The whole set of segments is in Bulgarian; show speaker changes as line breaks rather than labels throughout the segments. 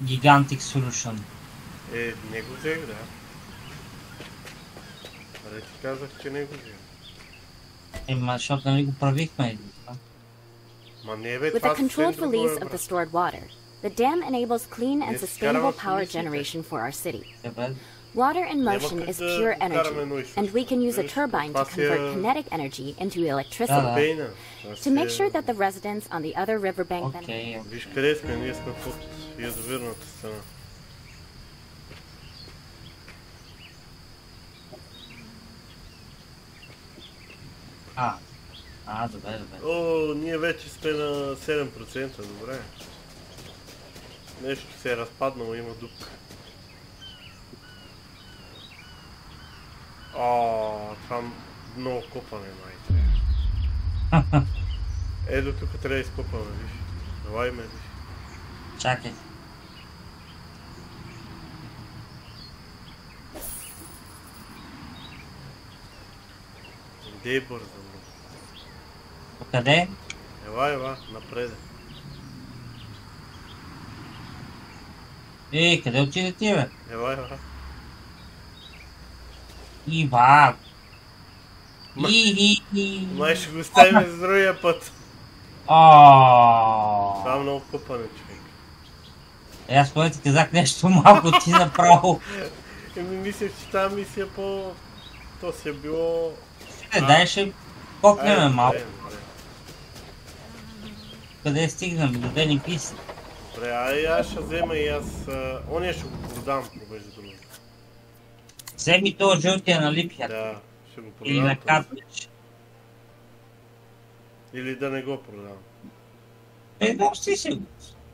Gigantic Solution.
Не го взех, да. Аре ти казах, че не го взех.
Защото нали го правихме.
Ма не бе,
With
това
the controlled
съвсем друго
release of the stored water, the dam enables clean and
Yes,
sustainable
Carol,
power
yes, yes.
generation for our city.
Добре.
Water in
Няма
motion
как
is
да
pure
го караме едно и
energy,
също.
and we can use a
Виж,
turbine
това
to
си е
convert kinetic energy into electricity.
пейна. Това
To
си
make sure
е-
that the residents on the other riverbank benefit.
Окей.
Виж къде сме, ние сме под язовирната страна.
Добре, добре.
О, ние вече сме на 7%, добре. Нещо се е разпаднало, има дупка. Това много копане, май. Ето тук трябва да изкопаме, виж. Давай ме, виж.
Чакай.
Де е бързо, бро.
Къде?
Ева, напред.
Къде отиде ти, бе?
Ева.
Ива!
Май ще го ставим за другия път. Това е много копане, човек.
Аз поне ти казах нещо малко ти направо.
Мислех, че тази мисия по... То си е било...
Дай ще копнеме малко.
Добре.
Къде стигнем? Къде ни писа?
Добре, аз ще взема и аз... Ония ще го продам, между другото.
Вземи този жълтия на липията.
Да, ще го продам.
Или на катлич.
Или да не го продам.
Носи се го.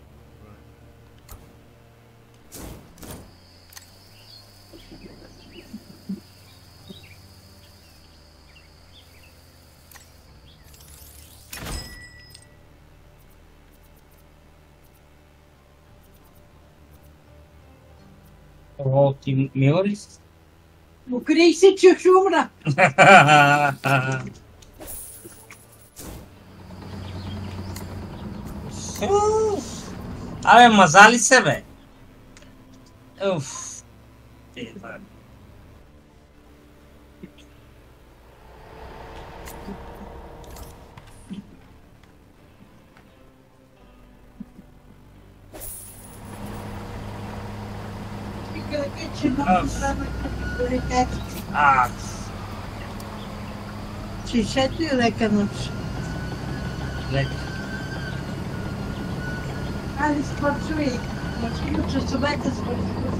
Ти мила ли си?
Покрий се, че ще умра.
Абе, мазали се, бе? Уф.
Чешето и лека нощ.
Лека.
Али спочвай. Часовете спочвай.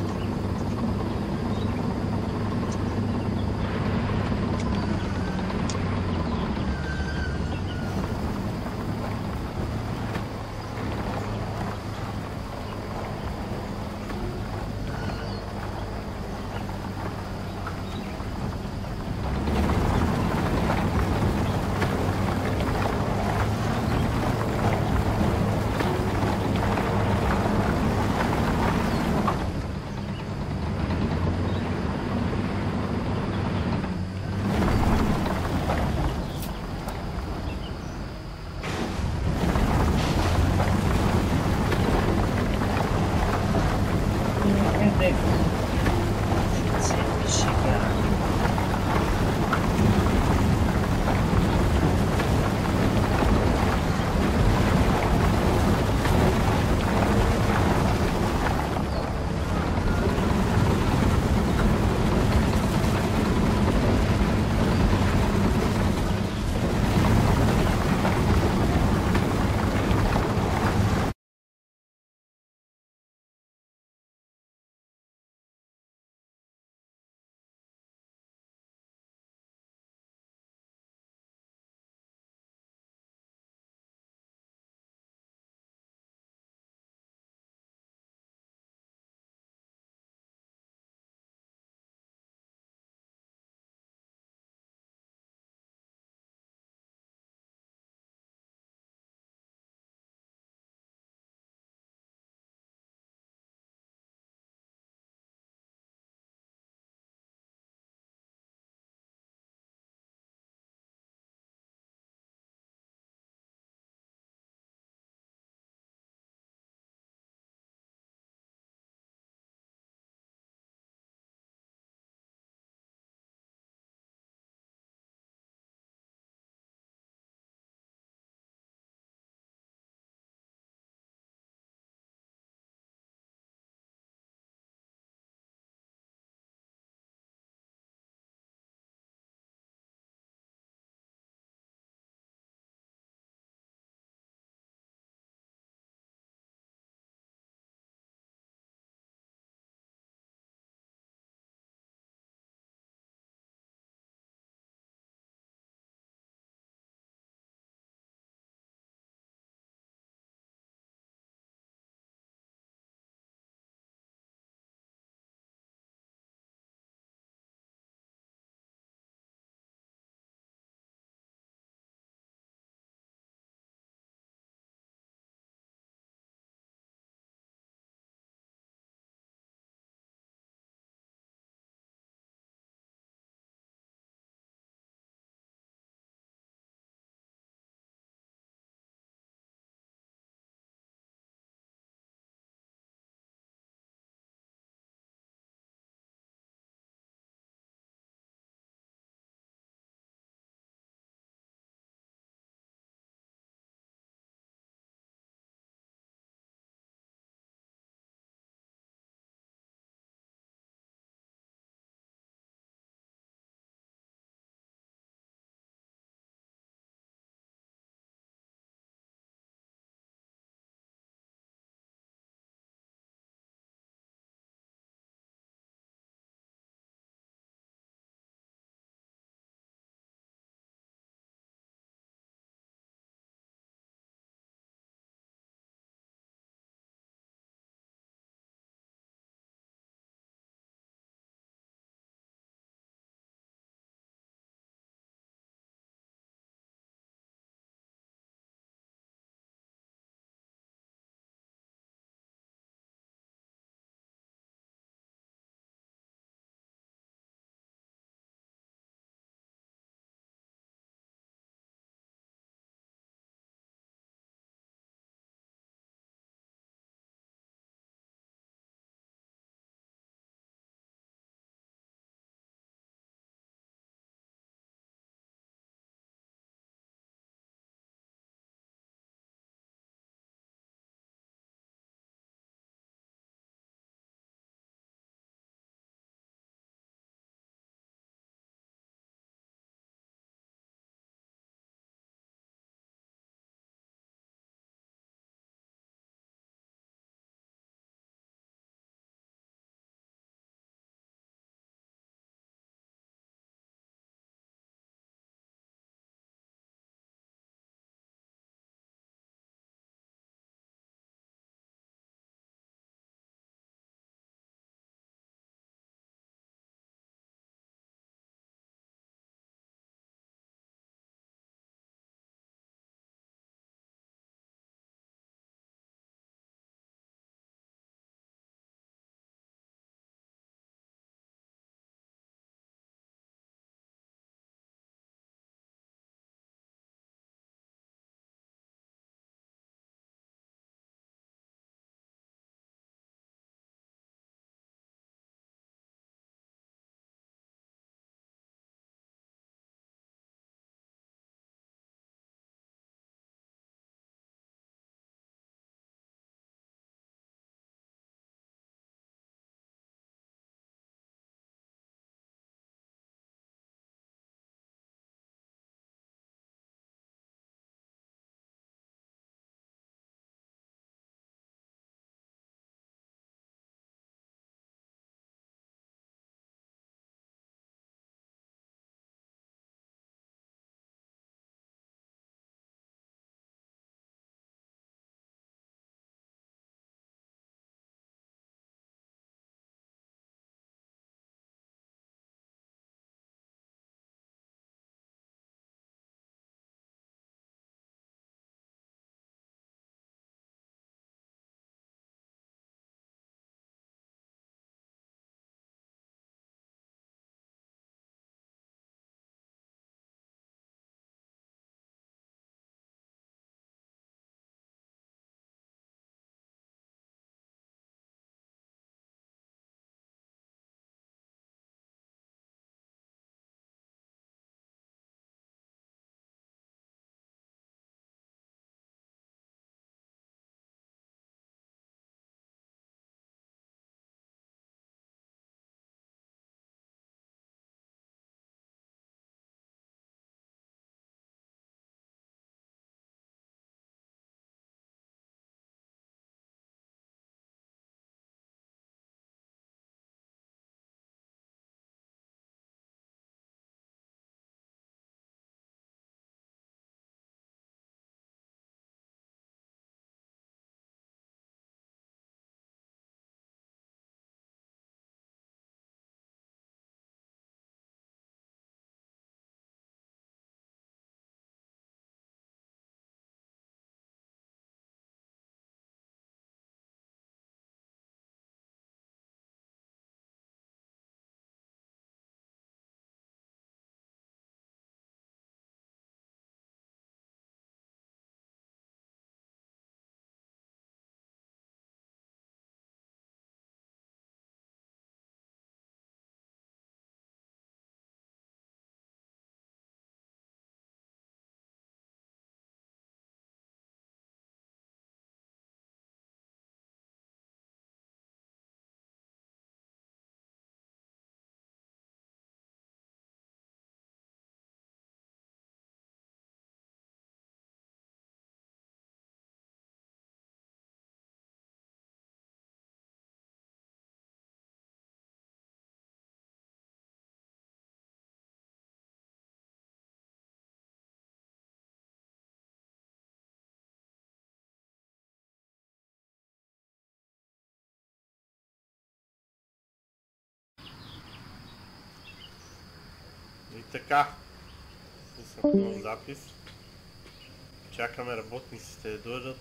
така. Пуснах нов запис. Чакаме работниците да дойдат.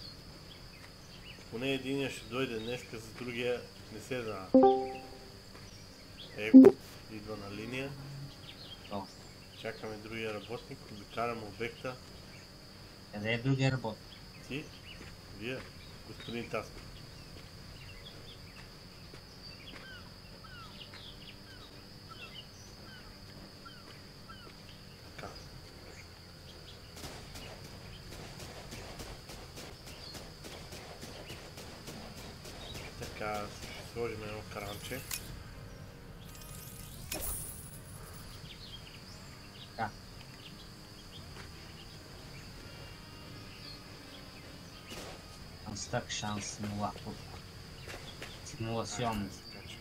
Поне единия ще дойде днеска, за другия не се знае. Его идва на линия. Чакаме другия работник, обикараме обекта.
Къде е другия работник?
Ти? Вие? Господин Тасков. Така. Така, ще сложим едно кранче.
Така. Construction Simulator. Симулационно.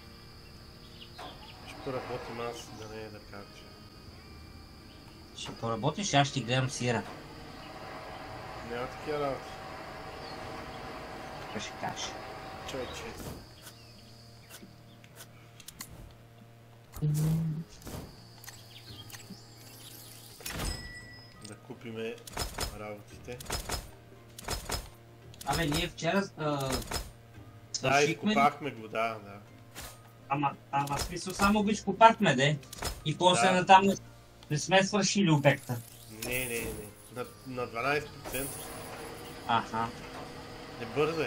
Ще поработим аз, да не е да кажа, че...
Ще поработиш, аз ще гледам сира.
Няма такива работи.
Какво ще кажеш?
Човече. Да купиме работите.
Абе, ние вчера
Да,
свършихме.
изкопахме го, да.
Ама смисъл само го изкопахме, де. И после
Да.
натам не сме свършили обекта.
Не. На 12%.
Аха.
Не бързай.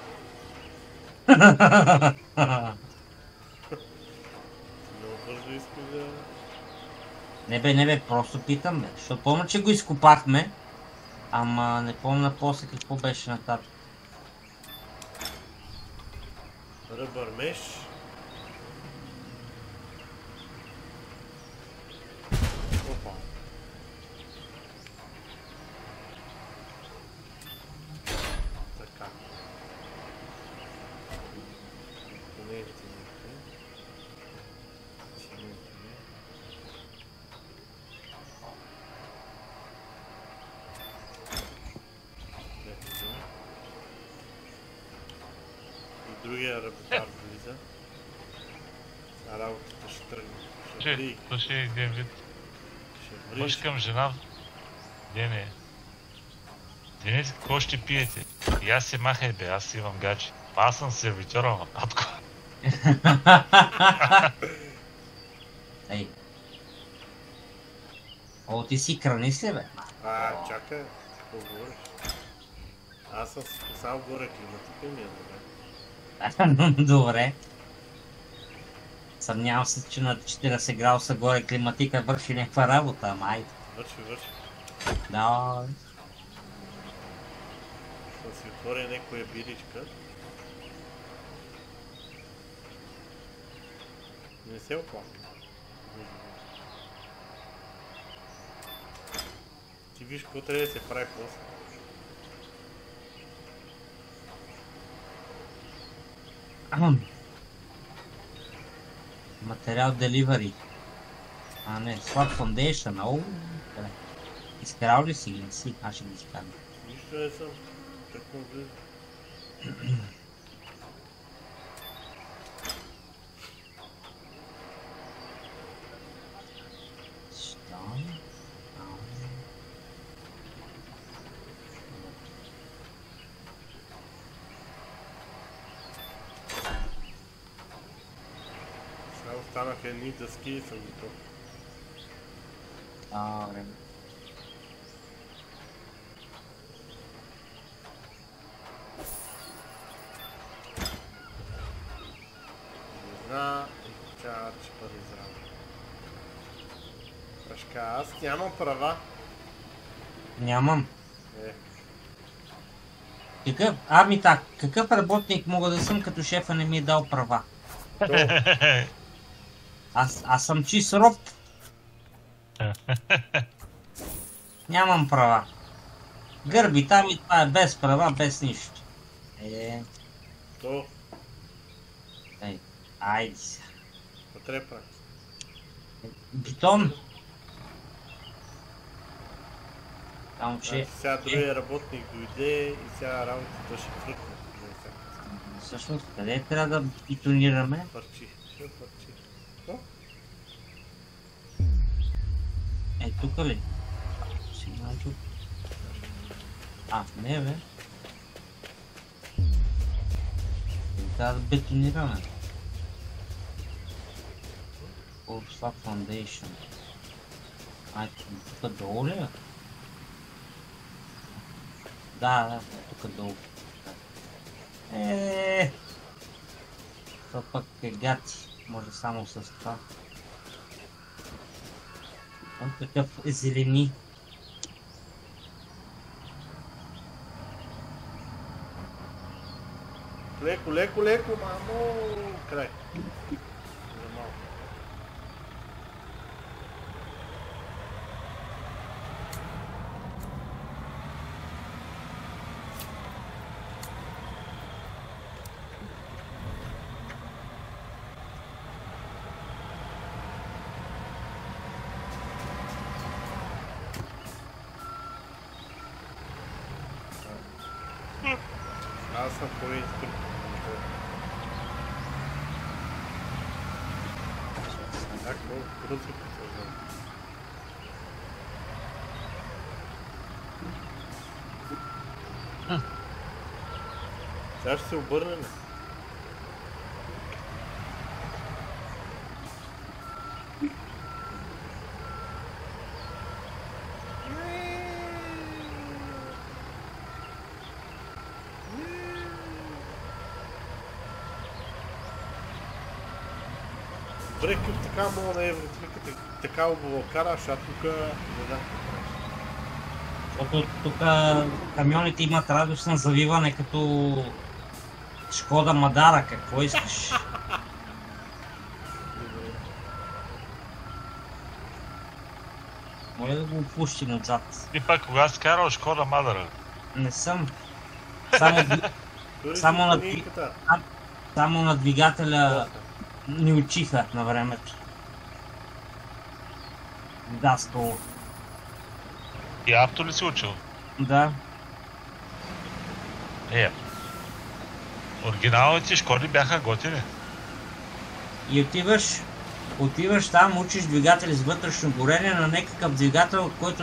Много бързо искаш да...
Не бе, просто питам, бе. Защото помня, че го изкопахме. Ама не помня после какво беше нататък.
Ръбър меш. Опа. Така. Компоненти някакви. Циментови. И другия работар влиза. А работата ще тръгне. Ще ври.
Слушай, един вид.
Ще ври.
Мъж към жена. Дене. Денис, какво ще пиете? И аз се махай, бе, аз имам гадже. Аз съм сервитьора на татко.
Ей. О, ти си крани се, бе.
Чакай, какво говориш? Аз съм си писал горе климатика ми е добре.
Добре. Съмнявам се, че на 40 градуса горе климатика върши някаква работа, ама айде.
Върши.
Да.
Съм си отворя някоя биричка. Не се оплаква. Ти виж какво трябва да се прави после.
Материал Delivery. А не, Swap Foundation, оу. Добре. Изкарал ли си ги? Не си, аз ще ги изкарам.
Нищо не съм. Тъкмо влиза.
Що?
Сега останаха едни дъски и съм готов.
Добре.
Зна и чарч пари за работа. Пашка, аз нямам права.
Нямам.
Е,
Ами так, какъв работник мога да съм, като шефа не ми е дал права?
то,
Аз съм чист роб. Нямам права. Гърби там и това е без права, без нищо.
то,
Айде се.
какво трябва да прави?
Бетон. Само че...
Значи сега другия работник дойде и сега работата ще фръкне.
Всъщност, къде трябва да бетонираме?
Парчи, ще парчи. Какво?
Е, тук ли? Сигнал тук. А, не бе. Трябва да бетонираме. Slab Foundation. Ай, тук долу ли е? Да, тук долу. Това пък е гати. Може само с това. Он такъв е зелени.
Леко, леко, леко, мамо! Край. За малко. Аз съм по-инструмент. Так, бързо продължавам. Сега ще се обърнем. Добре, къв така мога да евротриката, така обова караш, а тук не знам какво правиш.
Защото тук камионите имат радост на завиване като Шкода Мадара, какво искаш? Моля да го опустим отзад.
И пак кога си карал Шкода Мадара?
Не съм. Само на двигателя ни учиха на времето. Да, стол.
И авто ли си учил?
Да.
Оригиналните Шкоди бяха готини.
И отиваш там, учиш двигатели с вътрешно горение на някакъв двигател, който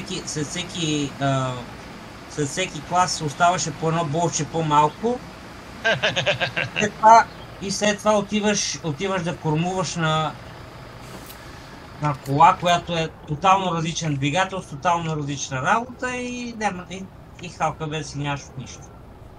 след всеки клас оставаше по едно болче по-малко. След това отиваш да кормуваш на кола, която е тотално различен двигател, с тотално различна работа и халка без си нямаш от нищо.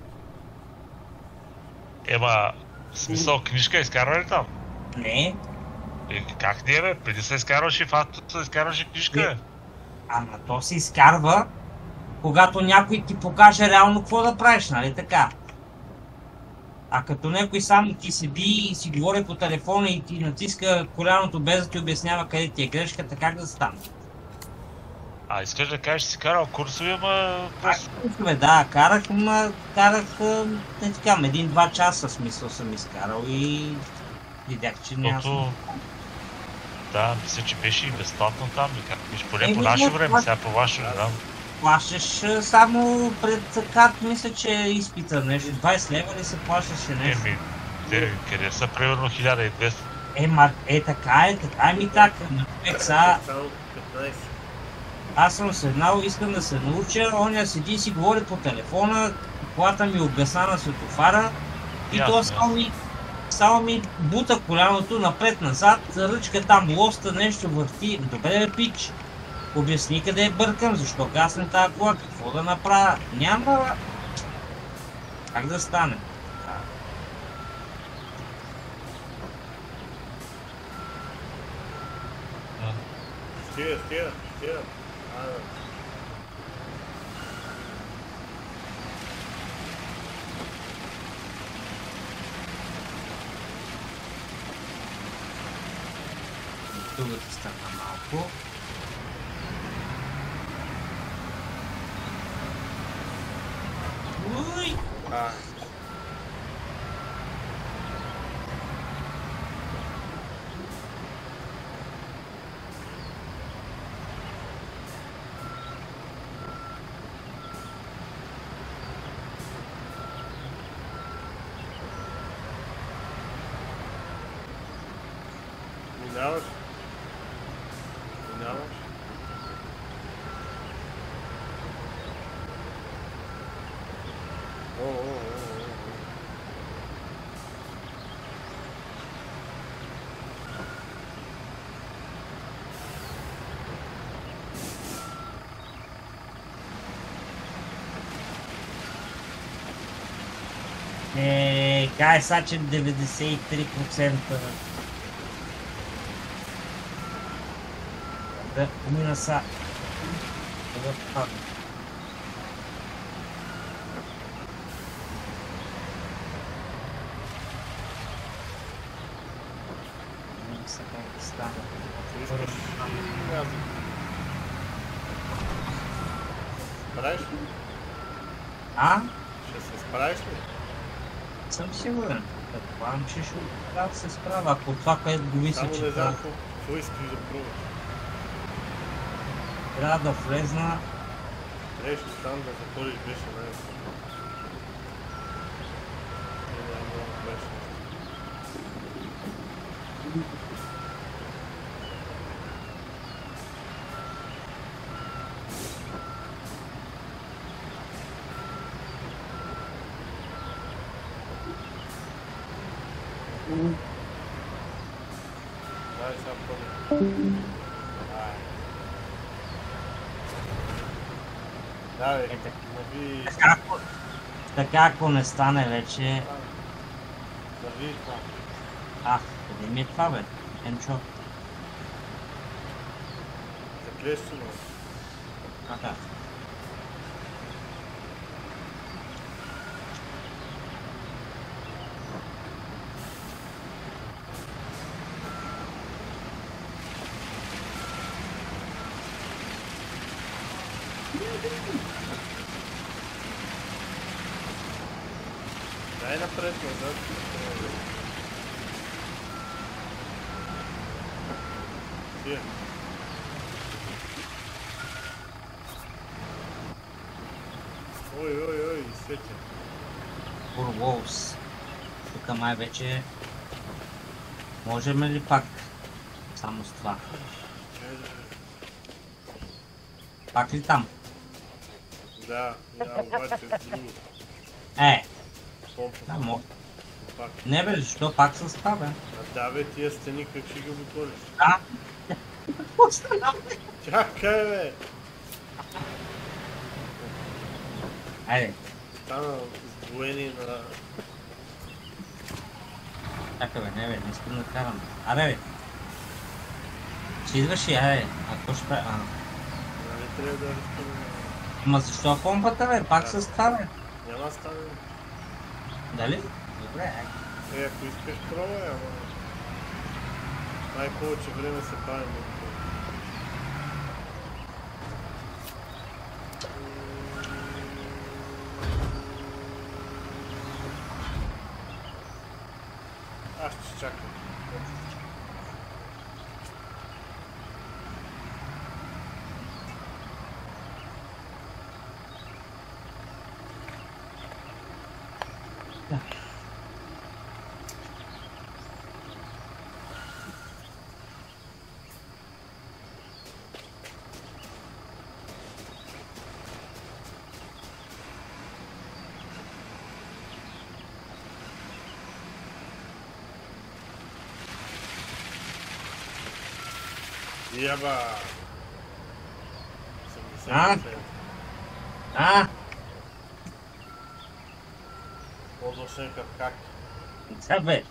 Ема, смисъл книжка изкарва ли там?
Не.
Как не бе? Преди се изкарваше в авто, се изкарваше книжка бе.
Ама то се изкарва, когато някой ти покаже реално какво да правиш, нали така? А като някой само ти седи и си говори по телефона и ти натиска коляното без да ти обяснява къде ти е грешката, как да стане?
А искаш да кажеш, че си карал курсове, ама...
Курсове, да, карах не така, 1-2 часа смисъл съм изкарал и видях, че няма.
Да, мисля, че беше и безплатно там, поне по наше време, сега по ваше, да.
Плащаш само пред карт, мисля, че е изпита нещо. 20 лева ли се плащаше нещо?
Къде са примерно 1200?
Така ми така.
Само 15.
Аз съм седнал, искам да се науча, оня седи и си говори по телефона, колата ми обгасна на светофара и то само ми бута коляното напред-назад, ръчка там лоста, нещо върти. Добре бе, пич, обясни къде е бъркам, защо гасне тази кола, какво да направя. Няма как да стане.
Стига.
Другата страна малко. Уй!
Минаваш? О.
Кай са, че 93%. Да, мина са. Да падна. Не са как да стане.
Искаш и аз. Справиш ли?
А?
Ще се справиш ли?
Съм сигурен. Предполагам, че ще трябва да се справя. Ако това, което го мисля,
Само
че
не знам
трябва,
какво искаш да пробваш.
трябва да влезна.
Нещо там да затвориш беше най-добре. Много беше. Дай сега първо. Давай, нави...
Така ако не стане вече...
Нави това.
Къде ми е това, бе? Енчо.
Заклещи му.
Така.
Дай напред, назад. Тия. Ой, сетя.
Wolves. Тук май вече... Можем ли пак? Само с това. Пак ли там?
Да, обаче друго.
Да,
Помпа.
може.
Пак.
Не бе, защо пак с това, бе?
Да бе, тия стени как ще ги обиколиш?
Какво стана, бе?
Чакай бе!
Айде,
Стана сдвоени на...
чакай бе, не искам да карам. Абе, бе. Ще идваш и, айде. А какво ще прави?
Нали трябва да разпълним?
Ама защо помпата, бе? Пак с това, бе?
Няма да стане.
Дали? Добре, айде.
Ако искаш пробвай, ама... Най-повече време се павим. Аз ще чакам. Яба! 70%. По-дошен как?
Да, бе.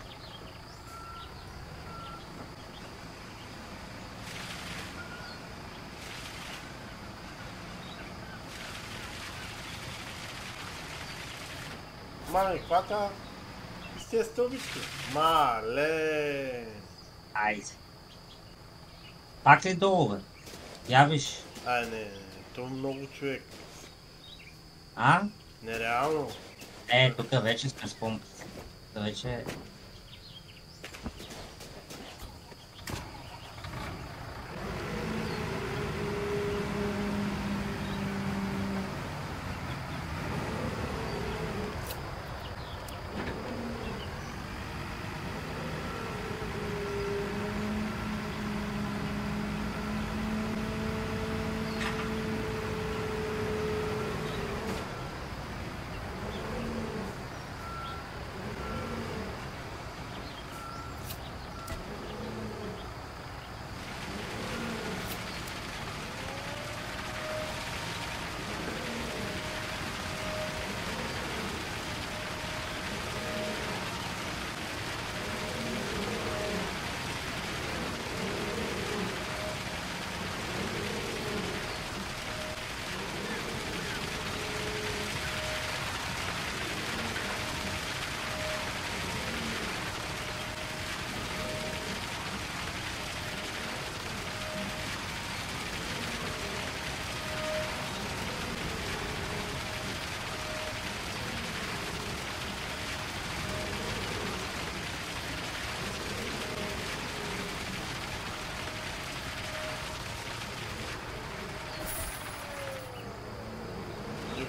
Мале, хвата из тези стълбички. Мале!
Айде. Пак ли долу, бе? Я виж.
Не, то много човек.
А?
Нереално.
Тук вече сме с помпата. Тук вече...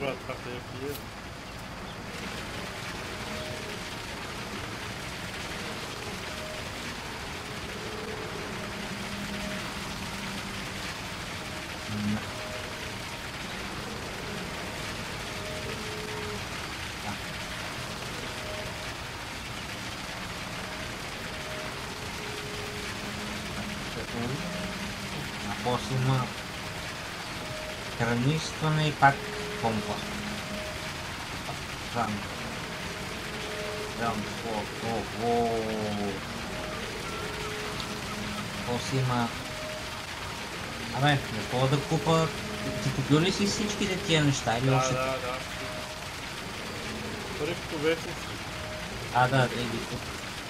това къде е?
А после има храничестване и пак помпа. После има... Абе, не мога да купа... Ти купил ли си всичките тия неща или още?
Да. Първото вече си.
Да, ги купа.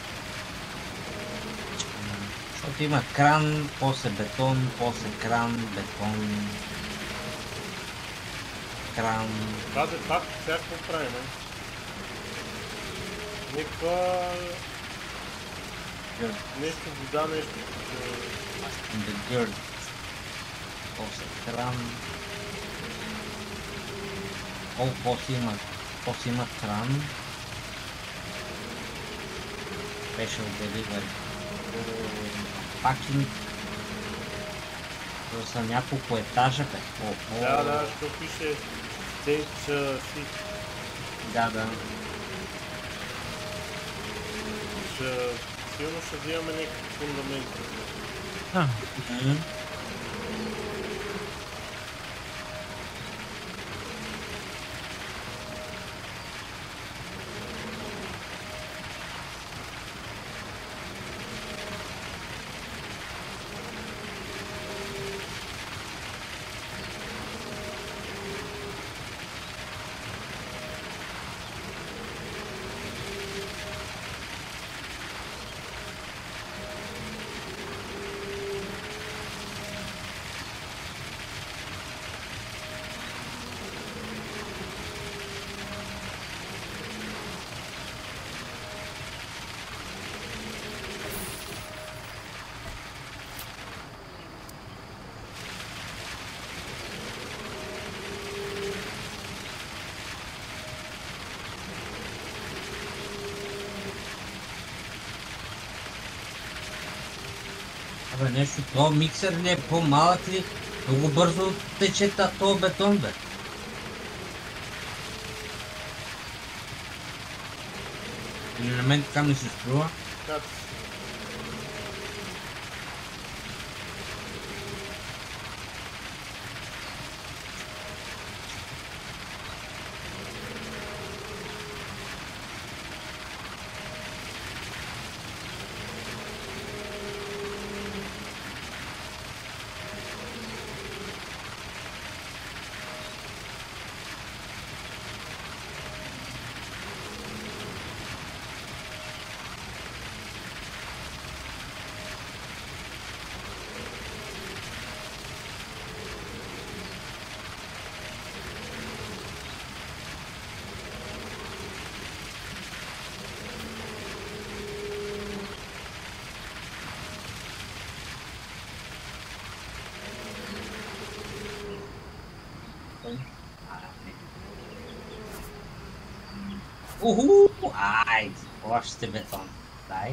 Защото има кран, после бетон, после кран, бетон, кран.
Това всяко прави, не? Някаква... Нещо вода, нещо...
The dirt. После кран. После има кран. Special delivery. Пакинг. Това са няколко етажа, бе.
Да, що пише Stage C.
Да.
Сигурно ще взимаме някакви фундаменти.
Абе, нещо, то миксер ли е по-малък ли? Много бързо тече този бетон, бе. Или на мен така ми се струва? Ай, още бетон. Дай.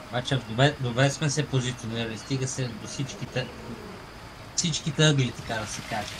Обаче добре сме се позиционирали, стига се до всичките ъгли, така да се каже.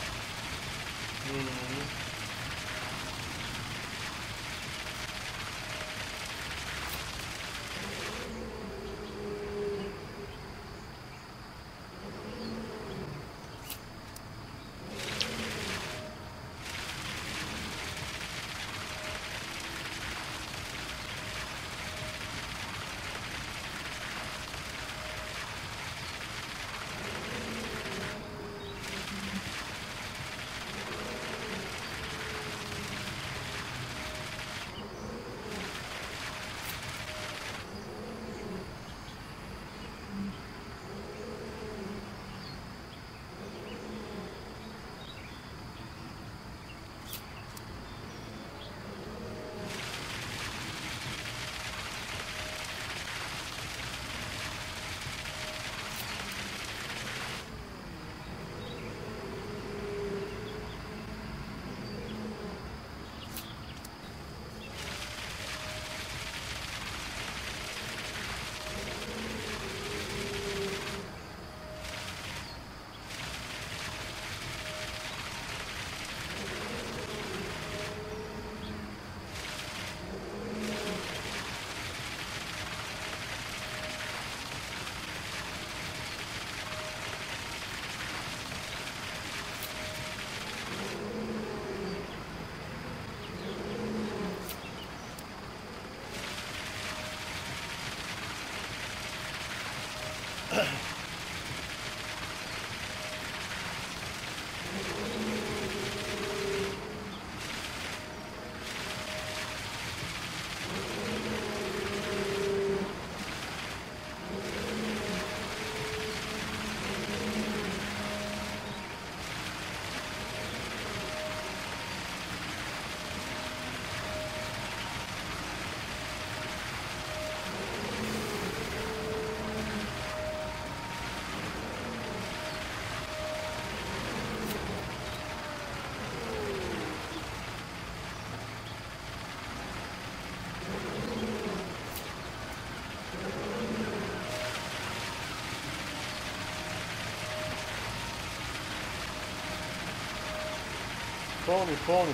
Пълни.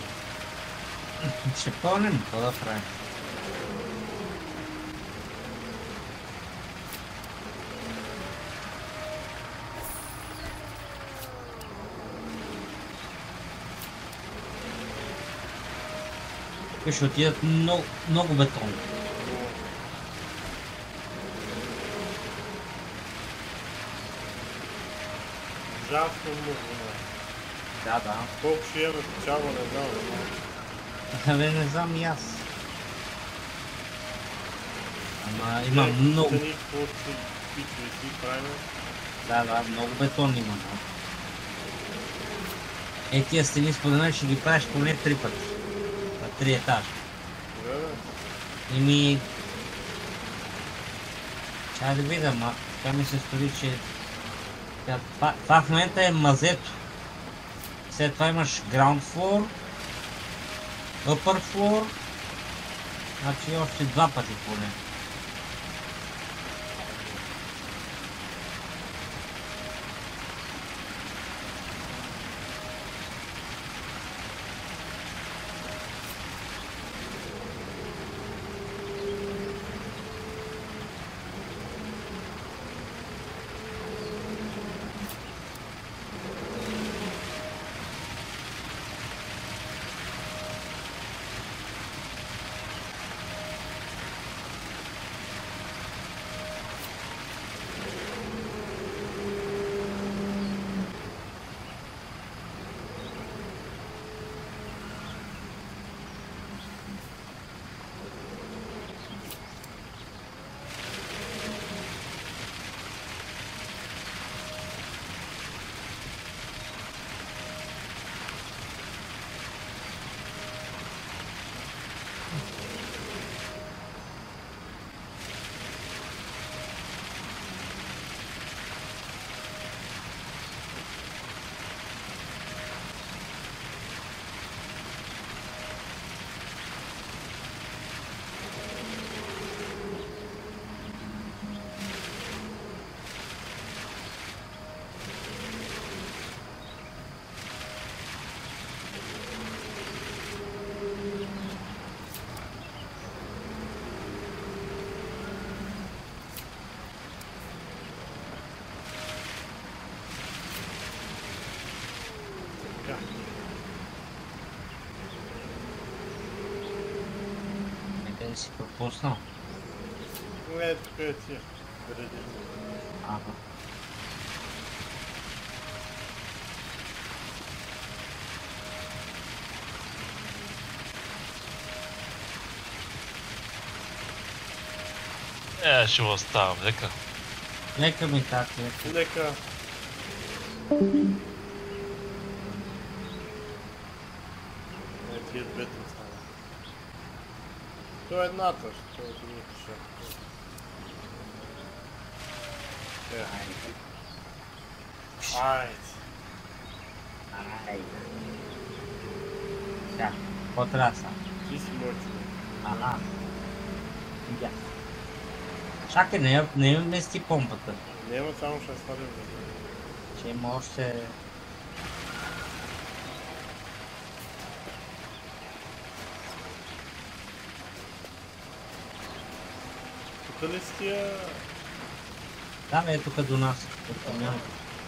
Ще пълним, какво да правим? Тук ще отидат много бетон.
Ужасно много.
Да.
Колко ще имаме печалба, не знам.
Абе, не знам и аз. Ама има много.
Стени, какво си правим?
Да, много бетон има. Тия стени според мен ще ги правиш поне 3 пъти. На 3 етажа.
Да.
Чай да видя, така ми се стори, че това в момента е мазето. След това имаш ground floor, upper floor, значи още 2 пъти поне. не си пропуснал.
Не, тук е тия. Градини.
Ага.
Ще оставам, нека.
Нека ми так, нека.
Нека. Тия двете остана. То е едната, що е другата шапка. Айде.
Айде. Да, какво трябва да стане?
Ти си мой човек.
Ага. Да. Чакай, не я вмести помпата.
Няма, само ще свалим въздух.
Че има още...
Тук ли си тия...
Да, бе, е тук до нас. От камионите.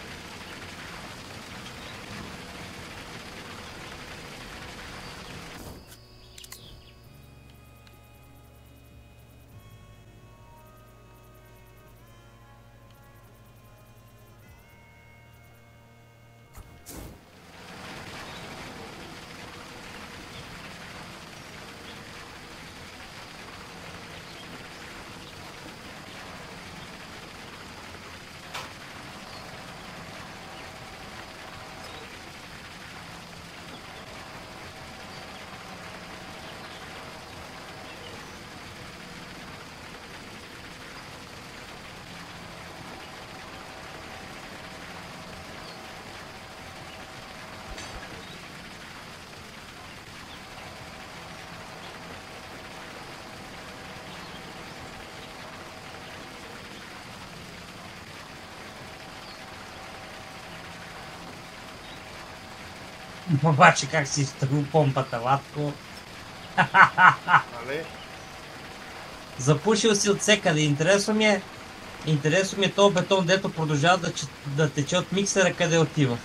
Обаче как си изтъгнал помпата, Ватко.
Нали?
Запушил си от всекъде. Интересно ми е този бетон, дето продължава да тече от миксера, къде отива.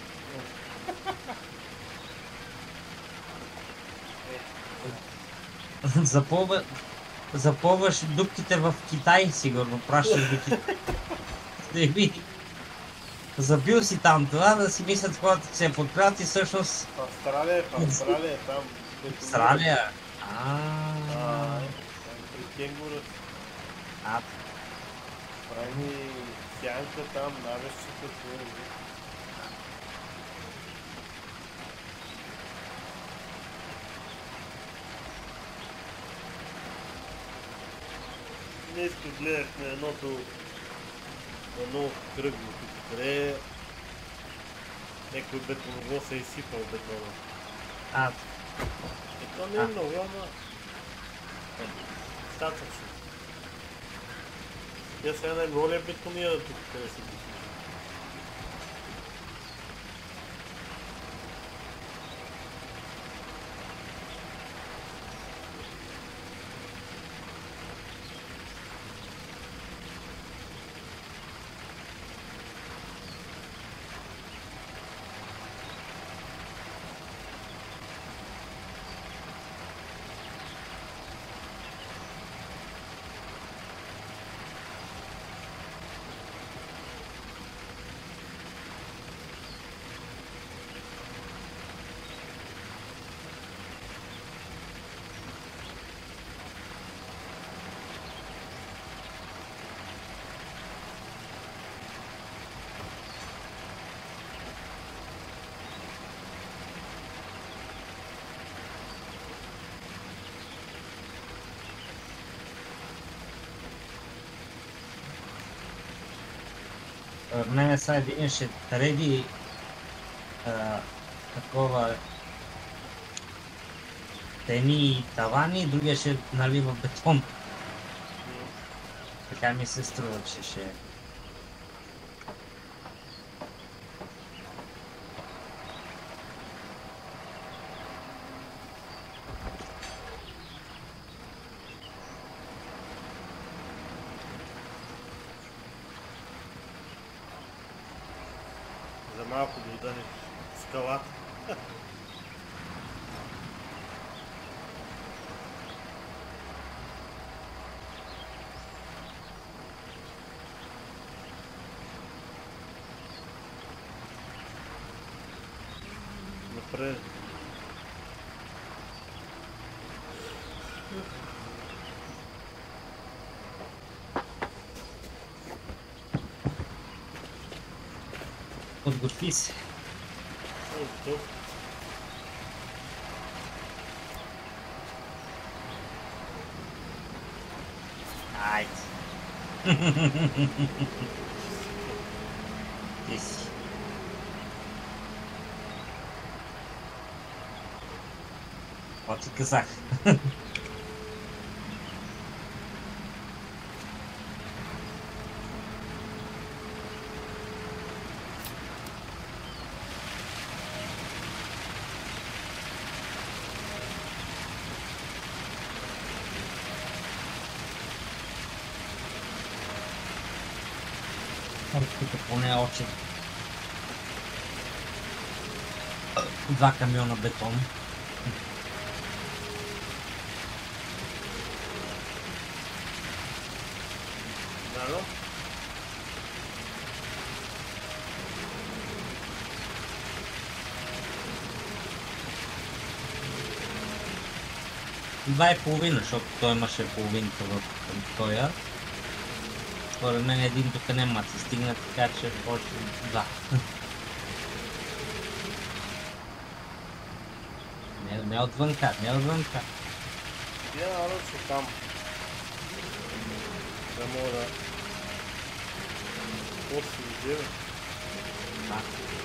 Запълваш дупките в Китай, сигурно. Пращаш дупките. Забил си там това, да си мислят хората, че се подправят и всъщност...
В Австралия, там.
Австралия?
При кенгурата.
А,
Прави сянка там, навещите твори. Днес гледахме едно кръгло, къде някой бетоновоз е изсипал бетона. То не е много, ама достатъчно. Я сега най-много ли е бетонира тук, къде се бетонира?
не сега един ще треди такова стени и тавани, другия ще налива бетон. Така ми се струва, че ще...
За малко да удари скалата. спре.
Подготви се.
Готов.
Айде. Ти си. Какво ти казах? Тук поне още 2 камиона бетон.
Дано?
Два и половина, защото той имаше половината в тоя. Според мен един тук няма се стигна, така че още 2. Не отвънка, не отвънка.
Я нарочно там. Да мога да... После издира.
Да.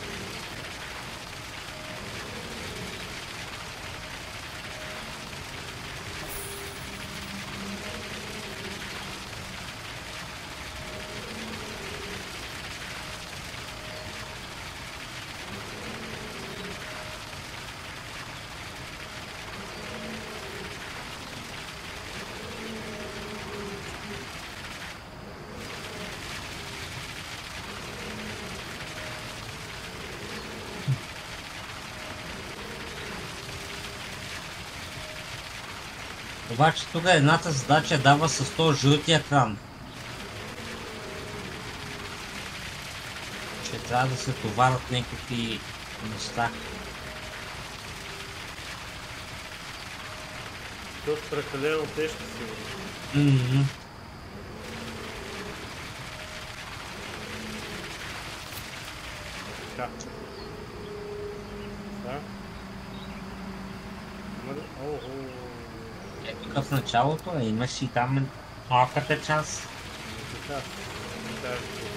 Обаче тук едната задача дава с този жълтия екран. Ще трябва да се товарят някакви неща.
Тут прекалено тежко сигурно. Така. Да.
Тук в началото имаш и там малката част.
Така. Така.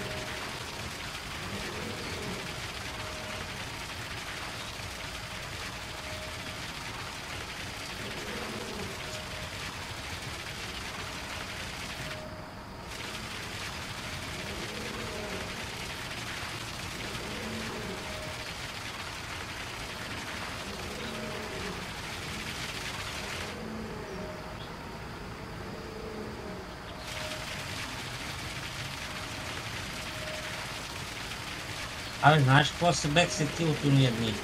Абе, знаеш какво се бех сетил от уния дни?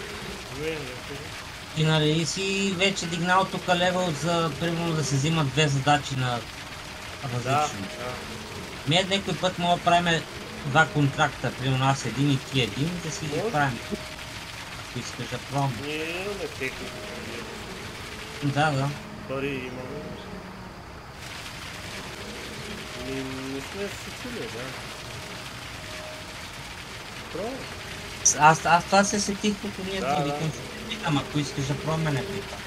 И нали си вече дигнал тук левел за, примерно, да се взимат 2 задачи на различни.
Да.
Някой път мога да правим 2 контракта, примерно аз един и ти един, да си ги правим. Ако искаш да пробвам.
Ние имаме техника.
Да.
Пари имаме. Не сме се чули, да. Пробвай.
Аз това се сетих като ние
Да,
викам, питам, ако искаш да пробваме, не питам.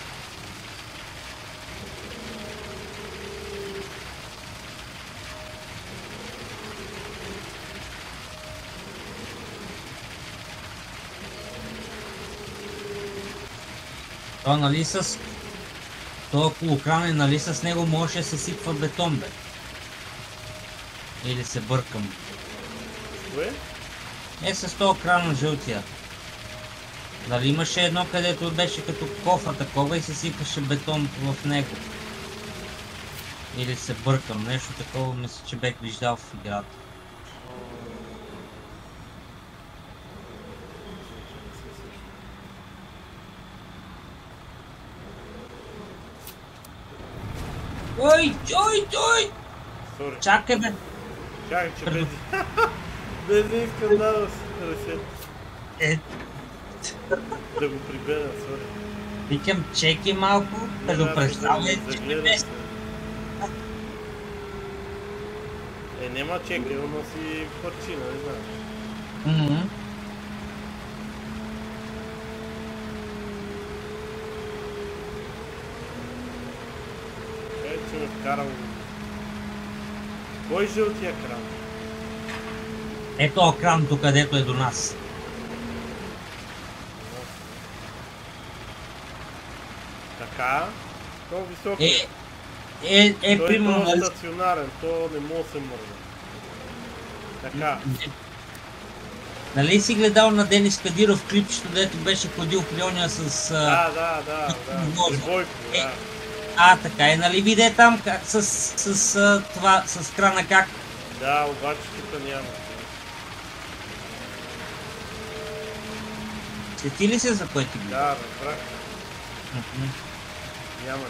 То нали с... Това полукран, нали с него може да се сипва бетон, бе. Или се бъркам.
Кое?
С този кран на жълтия. Нали имаше едно, където беше като кофа такова и се сипаше бетон в него. Или се бъркам, нещо такова мисля, че бех виждал в играта. Ой!
Сори.
Чакай, бе!
Чакай, че без... без да искам да се решет. Да го прибера, сори.
Викам, чеки малко, предупреждавай, че не без.
Нема чека, он носи парчина, не знаеш.
Мгм.
Че ме вкарал. Кой жълтия кран?
Ето кран тук, където е до нас.
Така? То високо.
Той примерно...
е стационарен, то не може да се мърда. Така.
Нали си гледал на Денис Кадиров клипчето, дето беше ходил при оня с...
Да. Бойко, да.
Така е, нали виде там с това, с крана как?
Да, обаче тук няма.
Сети ли се за кое ти гледа?
Да, разбрах. Няма.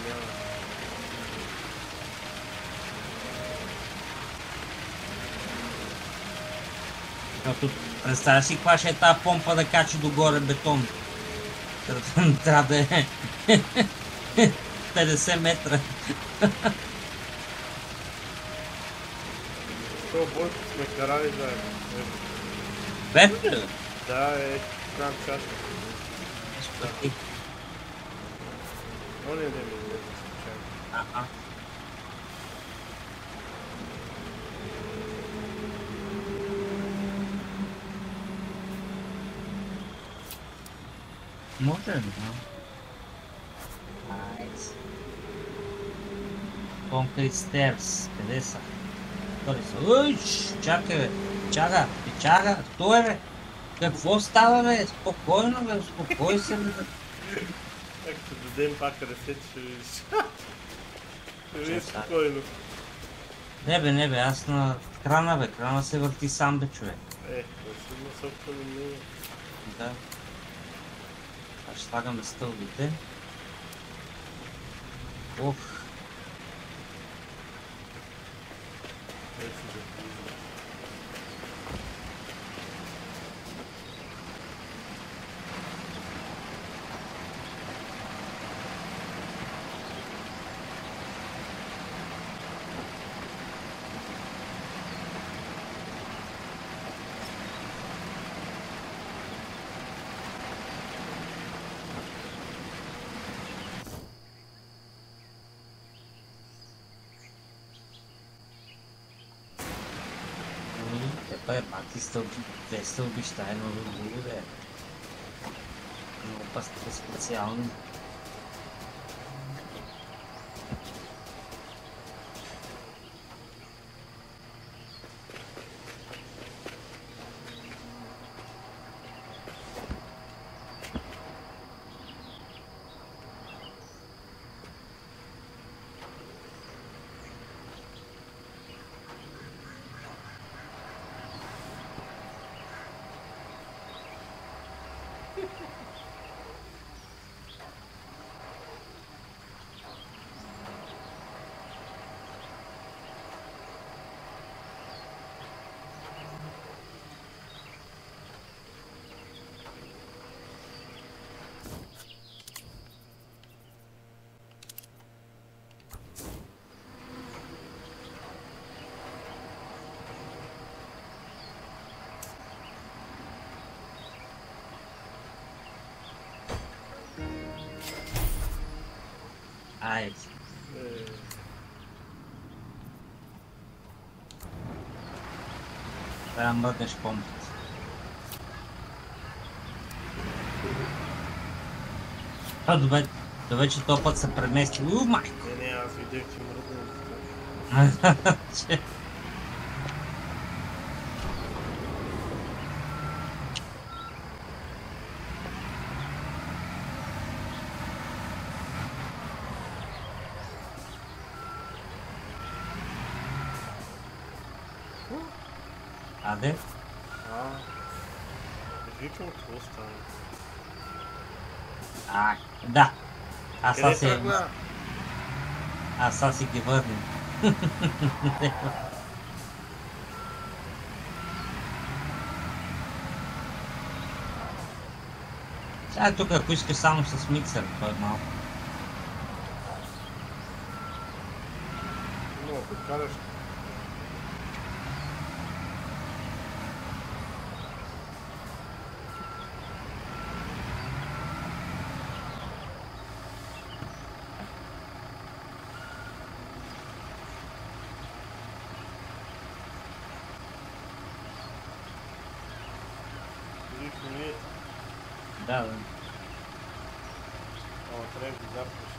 Като представя си каква ще е тази помпа да качи догоре бетон. Трябва да е 50 метра.
То Бойко сме карали заедно.
Верно ли?
Да, знам чаша. Он е да ми излезе случайно.
Аха. Може ли, да? Найс. Concrete stairs. Къде са? Къде са? Уйш! Чакай, бе! Чага! Стой, бе! Какво става, бе? Спокойно, бе! Успокой се, бе!
Като дадем пак ресет, ще видиш. Ще видиш спокойно.
Не бе, аз на крана, бе! Крана се върти сам, бе, човек.
Сигурно собствено мнение.
Да. Ще слагаме стълбите. Ох. Пак ти две стълбища, едно до друго, да е. Много пъстите специални. Айде. Трябва да мръднеш помпата. Добре, че този път се премести. Майко!
Не, аз видях, че мръдна.
Аде?
Викам, какво става?
Да.
Къде тръгна?
Аз си ги върнем. Сега тук, ако искаш само с миксер, това е малко.
Но ако караш...
Да, да.
Ама трябва да ги запнеш.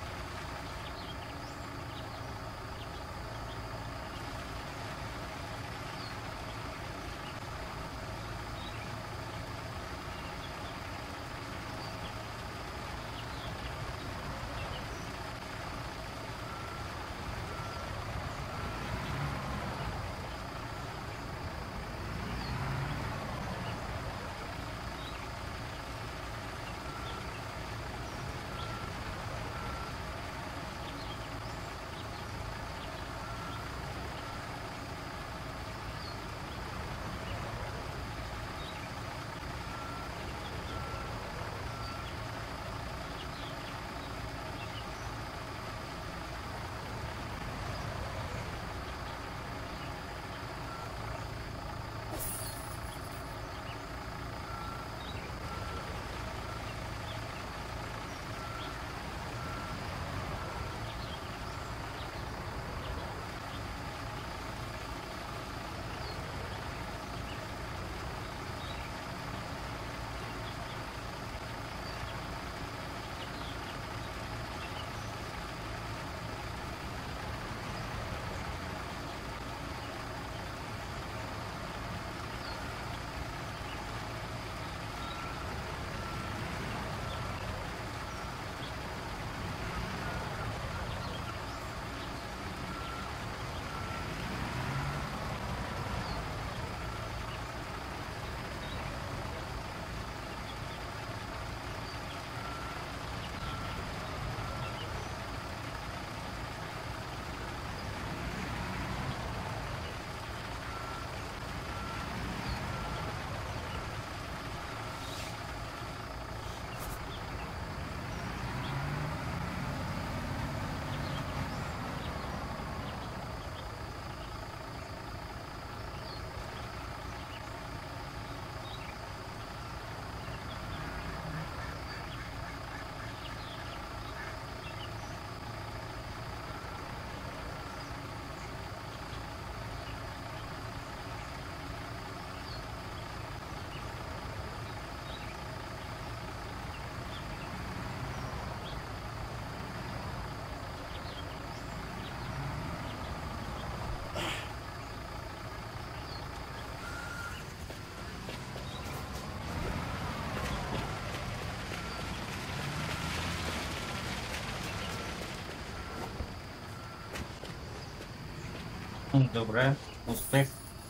Добре, успех.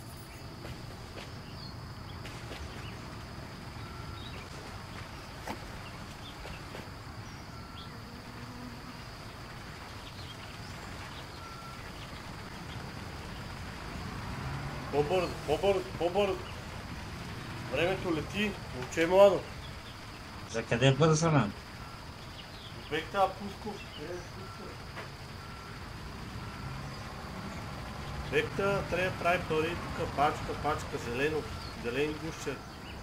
По-бързо, по-бързо, по-бързо. Времето лети, момче младо.
За къде бързаме?
Обекта пуско. Обекта трябва да прави пари тук, пачка, зелени гущер.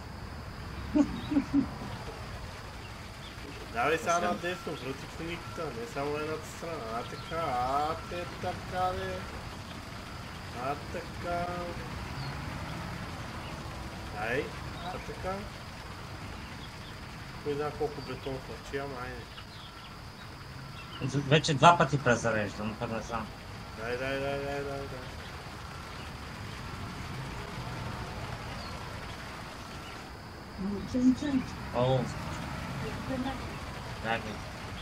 Давай сега надесно, врати фуниката, не само едната страна. А така, де. А така. Ай, а така. Кой знае колко бетон хвърчи, ама айде.
Вече 2 пъти презареждам, па не знам.
Дай.
О, дай ги.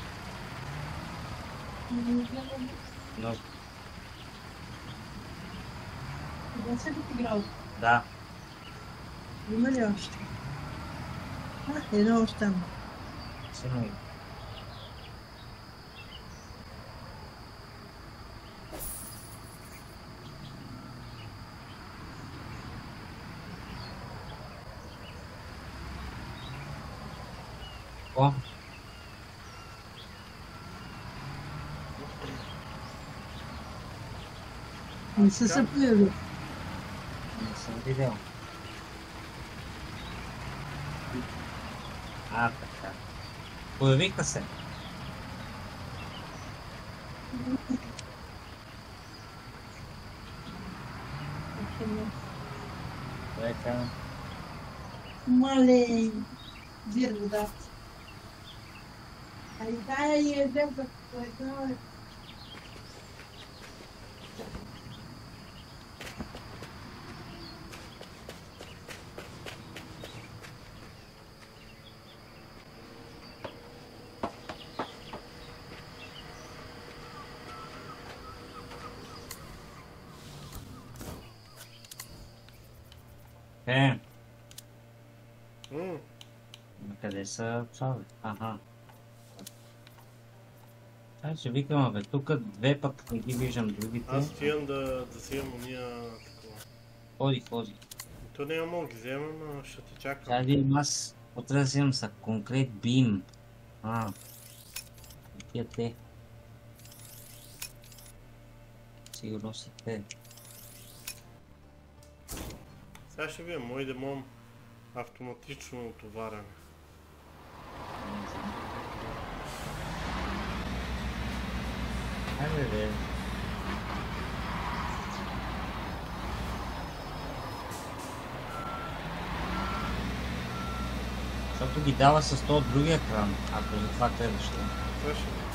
Но,
10 играл.
да.
Има ли още? Едно остана.
Силно ги. О,
Не се появи.
не съм видял. Така. Появиха се. Така.
Мале, вир водата. Ай, дай я ядем, какво е това.
Къде са това, бе? Аха. Ще викам, бе, тук две пък не ги виждам другите.
Аз отивам да вземам уния такова.
Ходи.
То няма мога ги вземам, но ще те чакам.
Сега видим аз отразявам са конкрет бим. Тия те. Сигурно са те.
Сега ще видим, мой да имам автоматично отоваряне.
Хайде, бе. Защото ги дава с този другия екран, ако за това гледаш.
Това ще видим.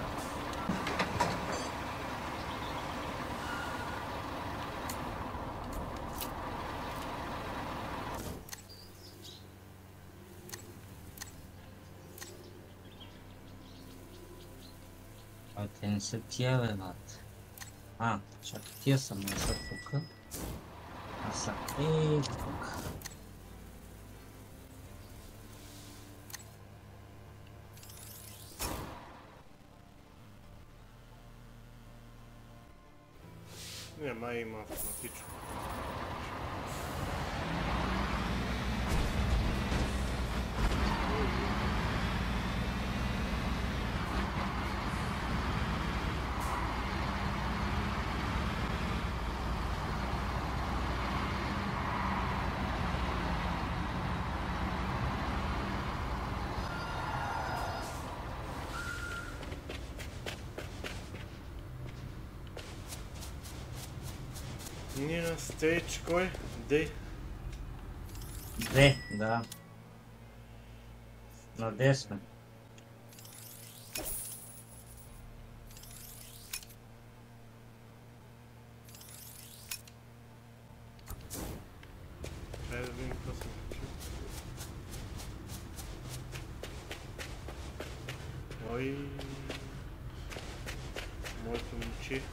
Те не са тия, бе, бат. Чакай, тия са, не са тук. А са тук.
Не, май има автоматично. Ние на стейдж кой? Дей?
Две, да. Надесно.
Трябва да видим какво съм включил. Ой. Моето момче.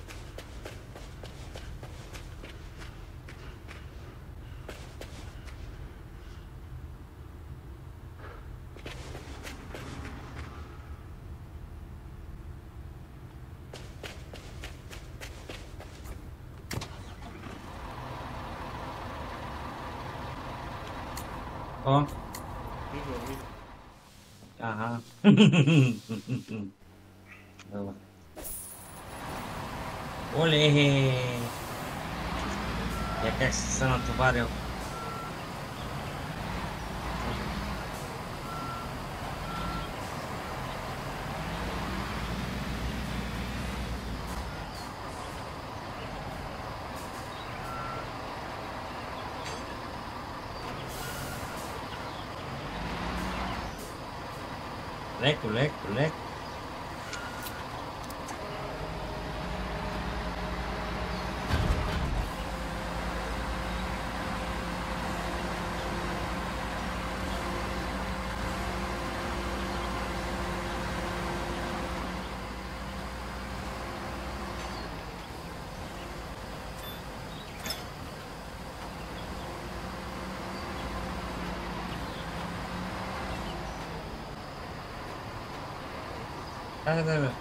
О,
Идва.
ага. Добре. Оле! Я как си се натоварил. Леко. Да, бе.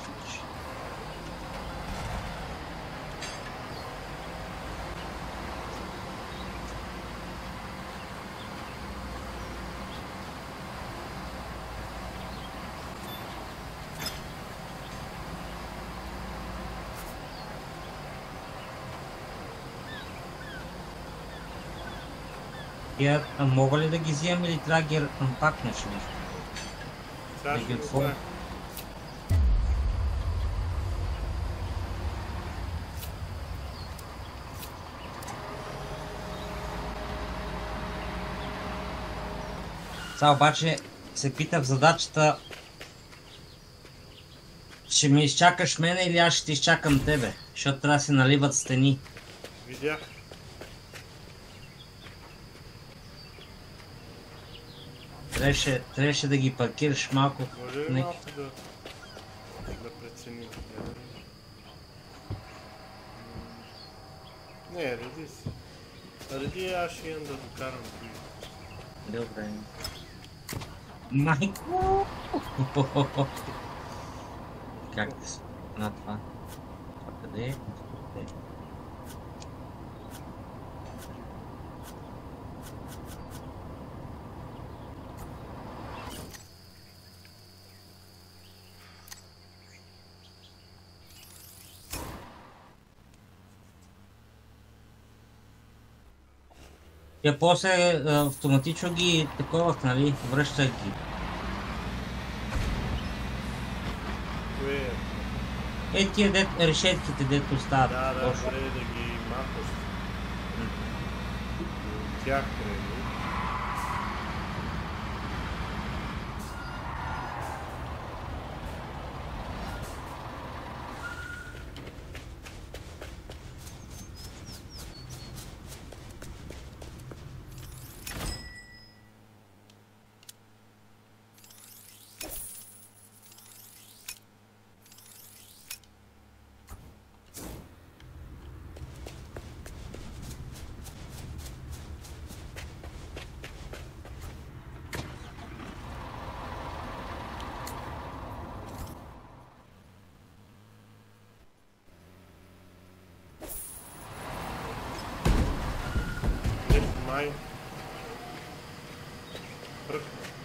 Мога ли да ги вземам или трябва да ги пакнеш нещо?
Сега
Да
ще
ги
го
отворя.
правя.
Сега обаче се питах в задачата, ще ме изчакаш мене или аз ще ти изчакам тебе, защото трябва да се наливат стени.
Видях.
Трябваше да ги паркираш малко.
Може ли
Не-
малко да преценим? Не, реди си. Реди, аз ще имам да докарам ти.
Добре. Майко! Как да се на това? Това къде е? Къде е? Я после автоматично ги такова, нали, връщах ги.
Кое е?
Тия решетките, дето остават.
Да,
точно.
добре да ги махаш. От тях трябва. Май. Прък.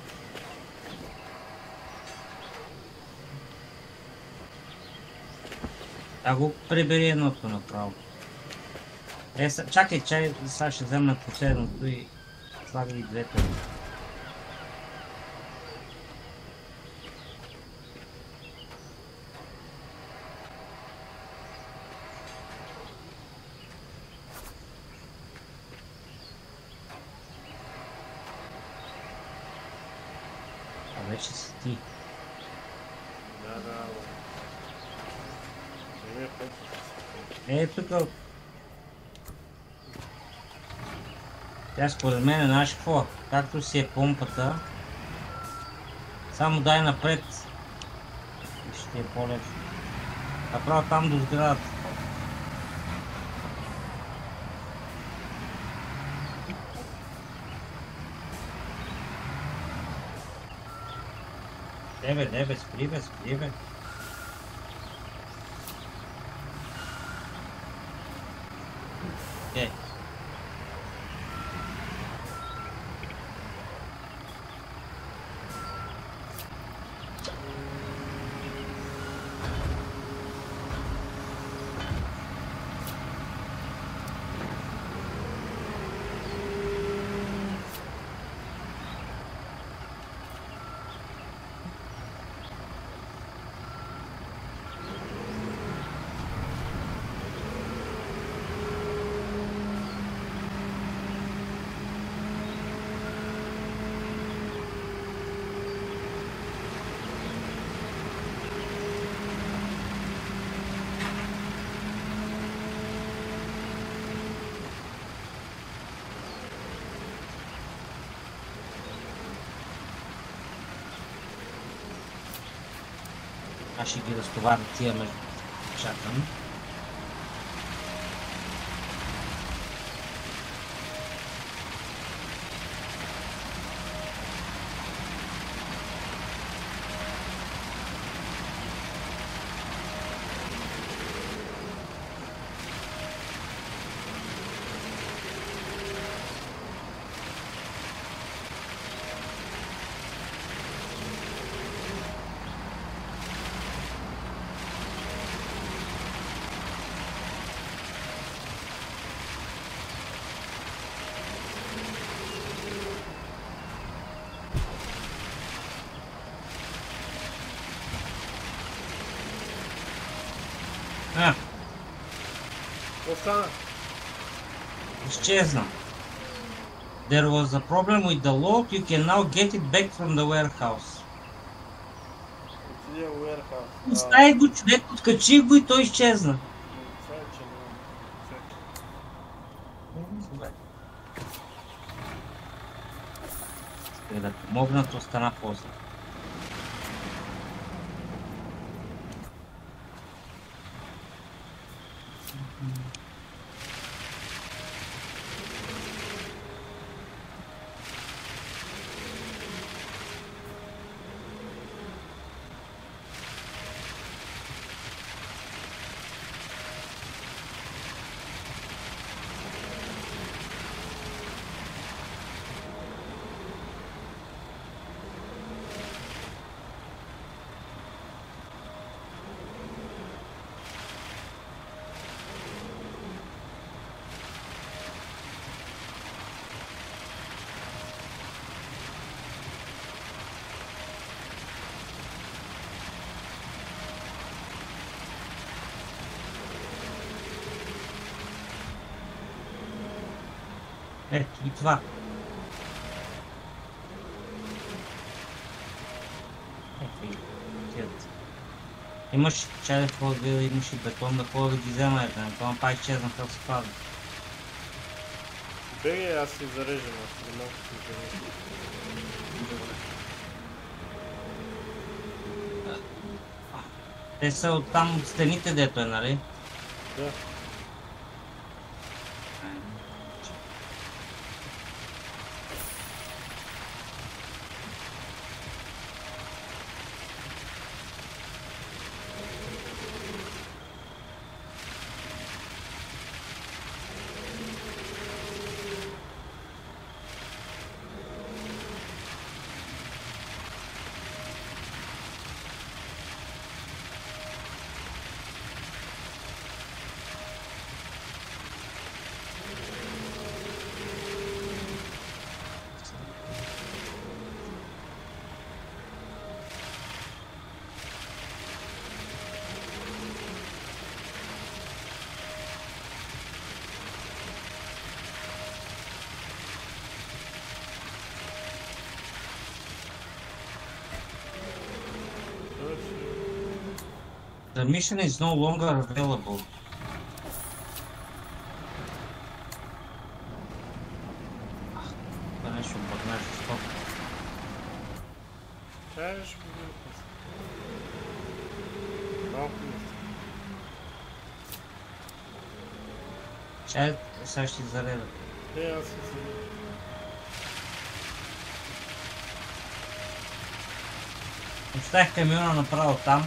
А го прибери едното направо. Чакай, сега ще взема последното и слагай и двете. А вече си ти.
Да. Не ме помпа.
Тук. Тя според мен, знаеш какво? Както си е помпата, само дай напред и ще ти е по-лесно. Направо там до сградата. Спри бе. Аз ще ги разтоваря тия между. Чакам.
Какво стана?
Изчезна. There was a problem with the load. You can now get it back from the warehouse.
Отиде в warehouse.
Остави го човек, откачи го и той изчезна.
Това е, че не.
Исках да помогна, то стана после. Ето и това. Ето и тията. Имаш чай да ходя, имаш и бетон да ходя да ги взема, това пак изчезна как се пада.
Бегай, аз си зарежем, аз не мога да си зарежем.
Те са оттам от стените, дето е, нали?
Да.
The mission is no longer available. Това нещо бъгнаш стоп.
Чай ще го видя после. Малко ми.
Чай сега ще зареда.
Аз си зарежем.
Оставих камиона направо там.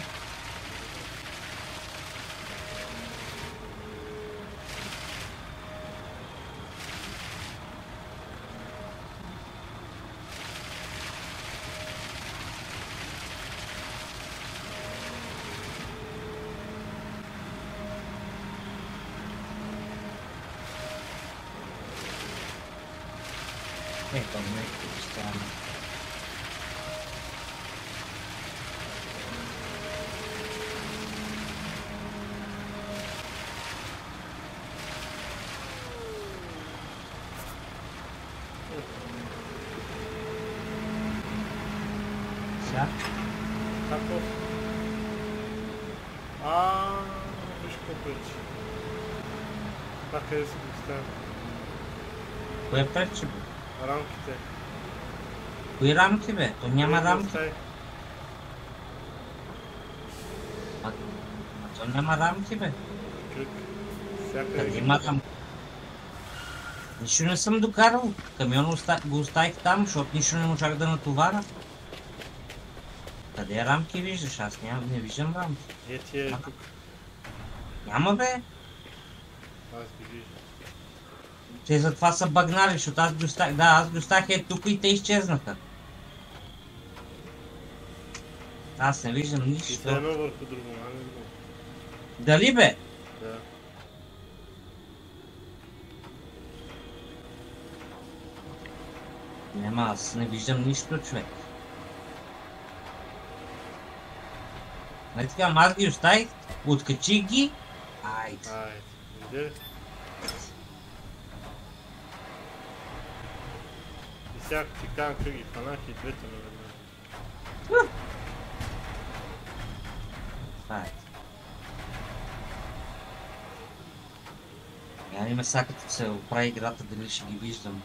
Ето, не стана. Сега?
Какво? Виж какво пречи. Това къде си го оставя?
Кое пречи, бе?
Рамките.
Кои рамки, бе? То няма рамки. А то няма рамки, бе.
Кръг. Всякъде
Къде
ги
има рамки? Нищо не съм докарал. Камион го оставих там, защото нищо не можах да натоваря. Къде рамки виждаш? Аз не виждам рамки.
Ти е тук.
Няма, бе.
Аз ги виждам.
Те затова са багнали, защото аз ги оставих. Да, аз ги оставих е тук и те изчезнаха. Аз не виждам
И
нищо.
са едно върху друго, а не друго.
Дали, бе?
Да.
Няма, аз не виждам нищо, човек. Нали така, аз ги оставих, откачих ги. Айде.
Айде. Видя ли? Сях ти канка ги фанах и двете наведнъж.
Това е. Я не ме сега като се оправи играта, дали ще ги виждам.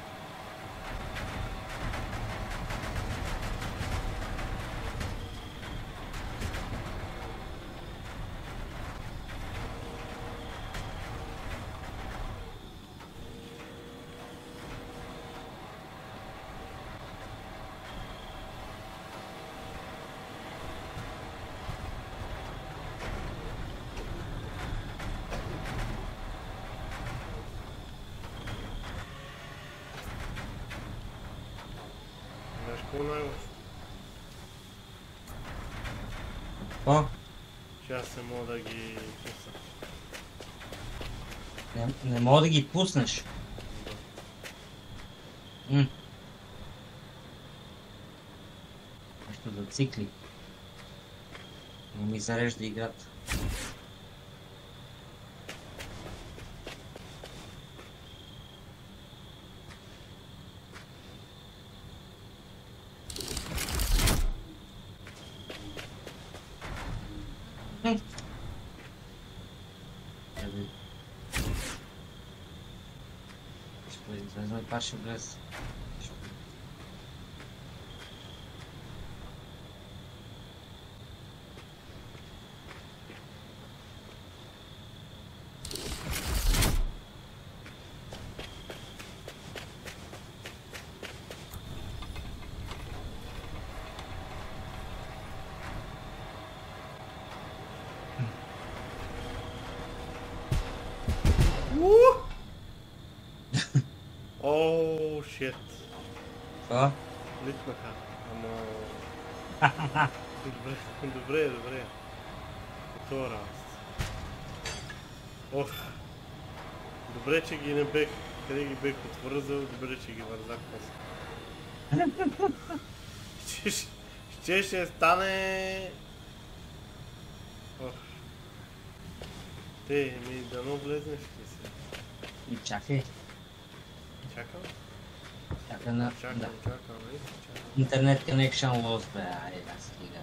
Знаеш какво най-лошо?
О,
Че аз не мога да ги пусна.
не мога да ги пуснеш. Нещо да цикли. Не ми зарежда играта. Ще излезна пак ще влез.
Ооо, шит.
Това?
Литнаха. Ама... Добре. Това работа. Ох. Добре, че ги не бех. Къде ги бех отвързал, добре, че ги вързах после. Ще стане... Ох. Те, ми дано влезнеш ли се?
И чакай.
Чакам?
Чакай на...
Чакам,
да.
нали? Чакам.
Интернет connection loss, бе. Айде, да стига.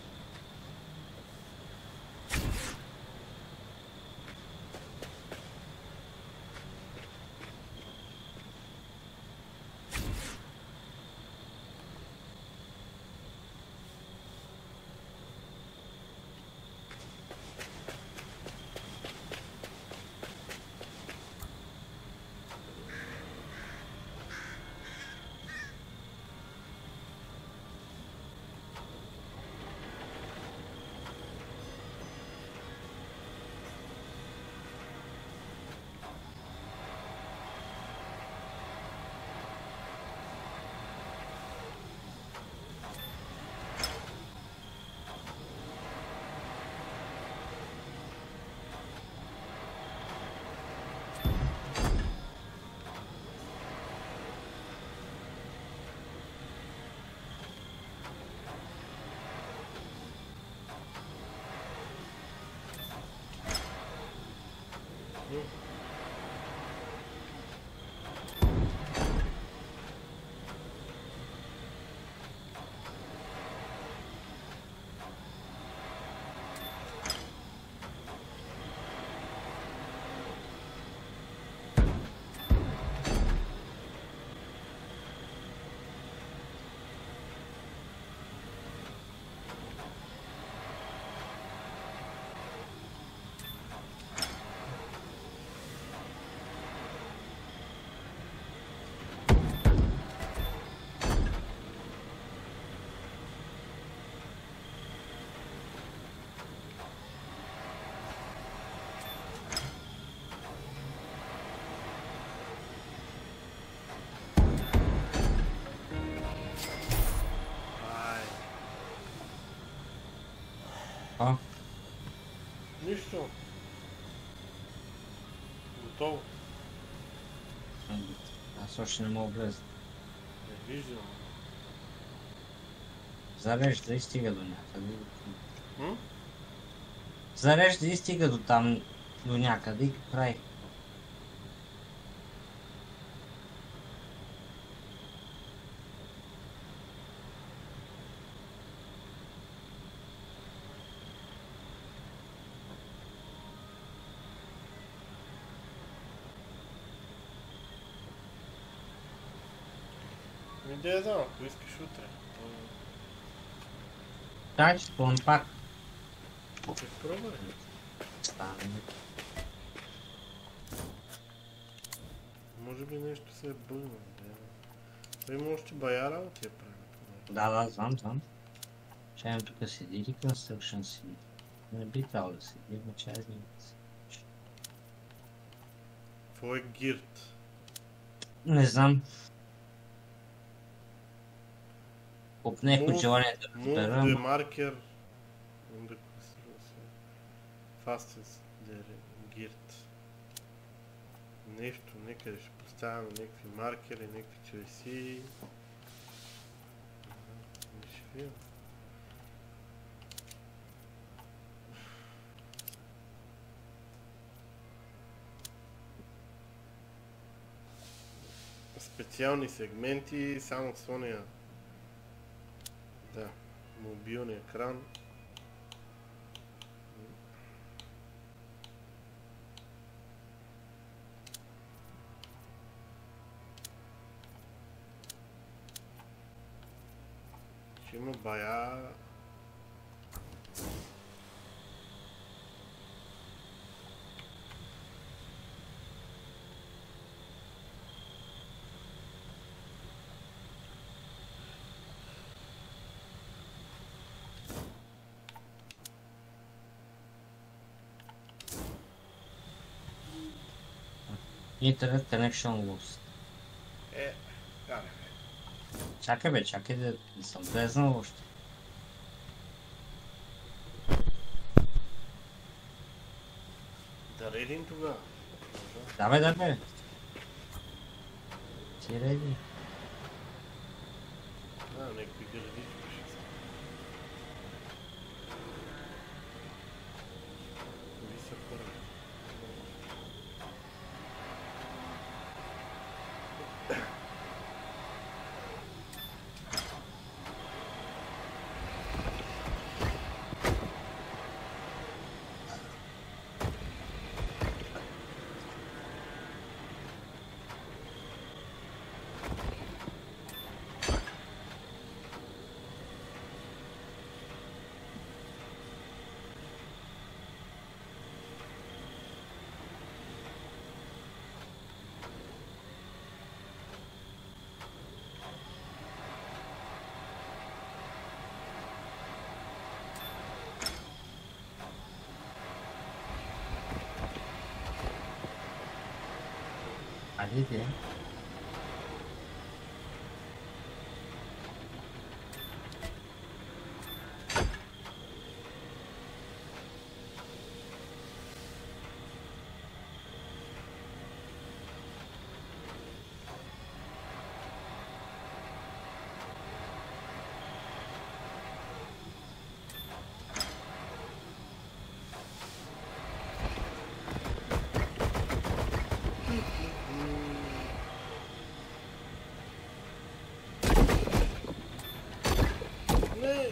А?
Нищо. Готово.
Аз още не мога влеза.
Не виждам.
Зарежда и стига до някъде.
М?
Зарежда и стига до там, до някъде и прави.
Да я знам, ако искаш утре.
Дай, ще спомням пак.
Ще пробвай.
Стане.
Може би нещо се е бъгнало. Той има още бая работи я прави.
Да, знам. Чаем тук седи или Construction седи. Не би трябвало да седи, но чай си.
Какво е гирт?
Не знам. Купнех от желание да
Move
разбера.
the marker on the fastest гирт. Нещо, някъде ще поставяме някакви маркери, някакви чеси. Не ще видим. Специални сегменти, само с ония. Да, мобилния екран. Ще има бая.
Internet connection lost.
Кара.
Чакай да не съм влезнал още.
Да редим тогава.
Давай. Ти реди.
Да, някакви градички ще са. Кои са първи?
Айде.
Не!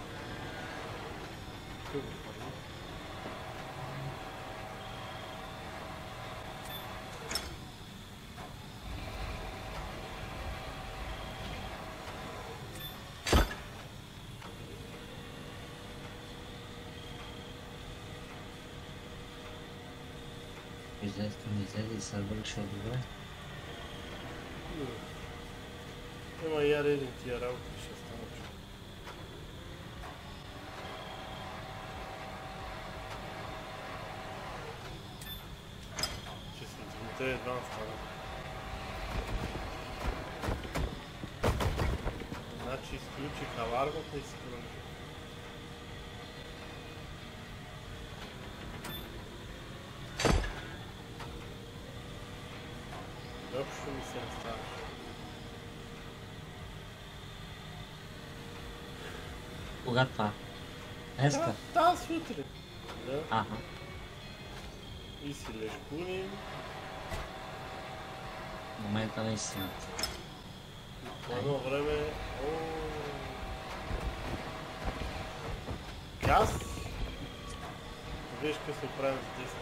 Излезе и сървър ще е добре.
Ема я редим тия работи, ще стана човек. Че съм звуте едва стана. Значи изключих алармата и се продължи. Общо ми се не става.
Кога това? Днеска?
Та сутрин. Да.
Аха.
И си лешкуним.
В момента на истината.
По едно време... Газ? Виж къде се оправим с 10.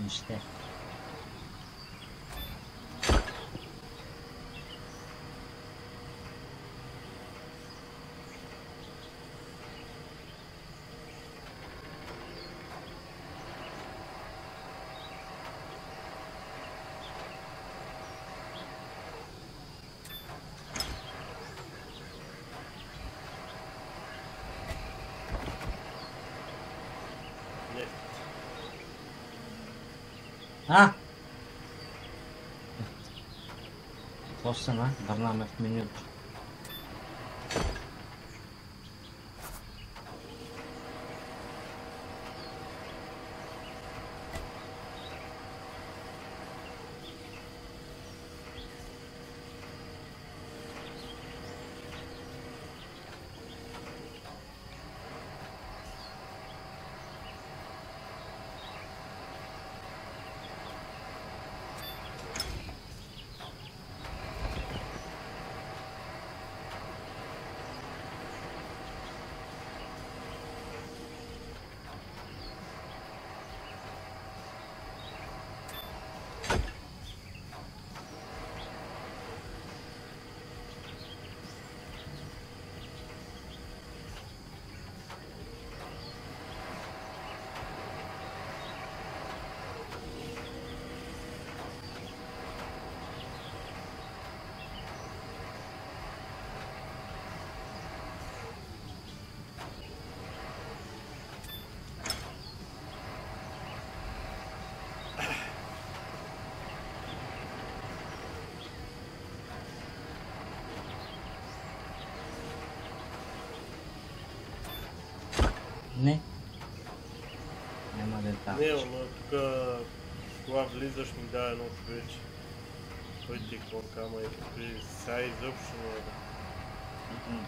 Нище.
Не.
А! Какво стана? Върнаме в менюто. Не. Няма да е така.
Не, но тук, кога влизаш ми дава едно човече. Той ти клонка, ама и при сега изобщо не е.
Мгм.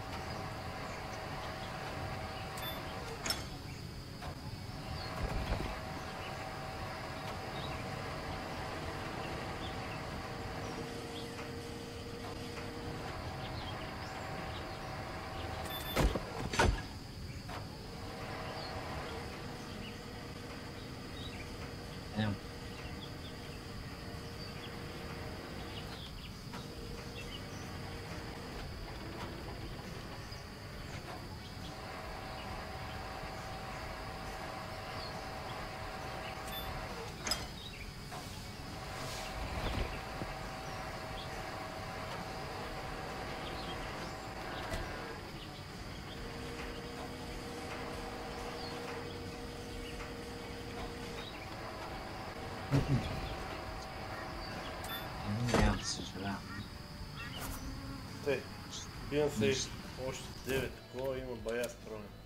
Ем. Няма да съжалявам.
Те, бием се още 9 кола, има бая стройно.